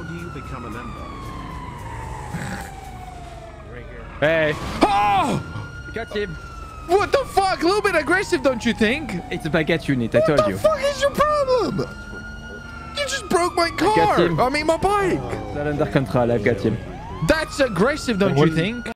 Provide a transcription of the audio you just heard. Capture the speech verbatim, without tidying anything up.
do you become a member? Hey. Oh! Got him. What the fuck? A little bit aggressive, don't you think? It's a baguette unit, I told What the you. fuck is your problem? You just broke my got car. him. I mean, my bike. It's all under control, I've got him. That's aggressive, don't you think?